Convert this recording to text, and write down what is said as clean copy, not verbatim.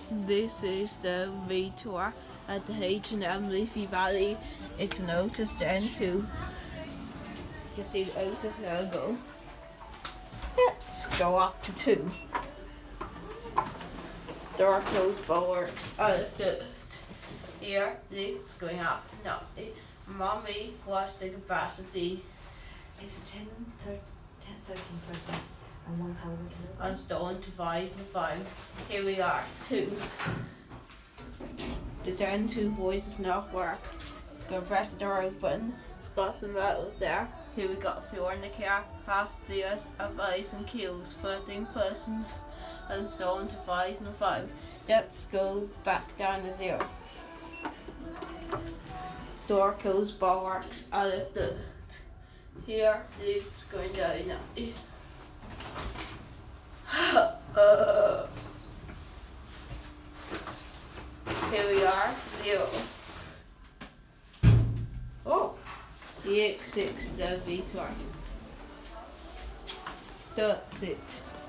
This is the V tour at the H&M Liffey Valley. It's an Otis Gen2. You can see the Otis logo. Let's go up to 2. Door closed bulwarks. Here, it's going up. No, Mommy, what's the capacity? It's 10, 13 persons and 1,000 kilograms. On stone to 5. Here we are, 2. The Gen2 voice does not work. Gonna press the door open. It's got the metal there. Here we got 4 in the car. Past the advice and queues, 13 persons and stone to 5. Let's go back down to 0. Door closed, bulwarks. Here, it's going down now. Here we are, 0. Oh, CX6, the V tour. That's it.